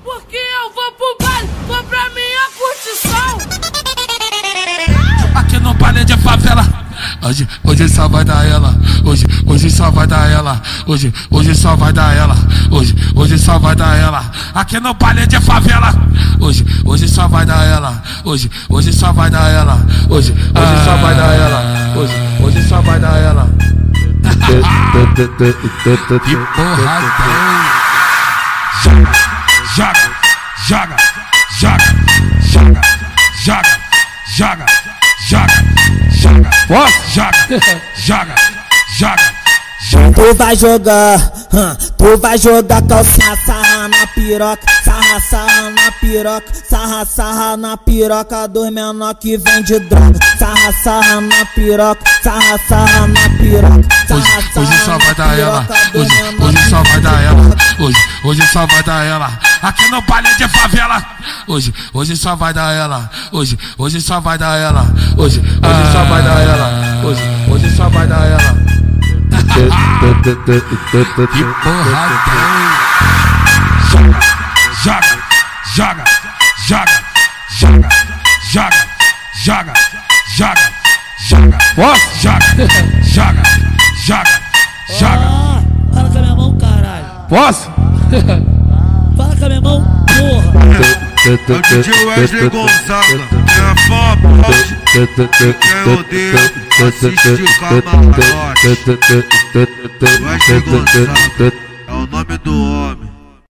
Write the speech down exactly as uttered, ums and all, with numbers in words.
porque eu vou pro baile, vou pra minha curtição. Aqui no baile de favela, hoje, hoje só vai dar ela. Hoje, hoje só vai dar ela. Hoje, hoje só vai dar ela. Hoje, hoje só vai dar ela. Aqui no baile de favela, hoje, hoje só vai dar ela. Hoje, hoje só vai dar ela. Hoje, hoje só vai dar ela. Hoje, hoje só vai dar ela. Que porra tem? Joga, joga, joga, joga, joga, joga, joga, joga, joga, joga, joga, joga. Tu vai jogar, hum, tu vai jogar calcinha, sarra na piroca, sarra, sarra na piroca, sarra, sarra na piroca dos menor que vende droga, sarra, sarra na piroca, sarra, sarra na piroca. Hoje, hoje só vai dar ela. Hoje, hoje só vai dar ela. Hoje, hoje só vai dar ela. Aqui no baile de favela. Hoje, hoje só vai dar ela. Hoje, hoje só vai dar ela. Hoje, hoje só vai dar ela. Hoje, hoje só vai dar ela. Que porra tem? Joga, joga, joga, joga, joga, joga, joga, joga, joga, joga, joga, joga. Fala com a minha mão, caralho. Posso? Fala com a minha mão, porra. É o D J Wesley Gonzaga, quem é fã pode, quem odeia assiste o camarote. Wesley Gonzaga.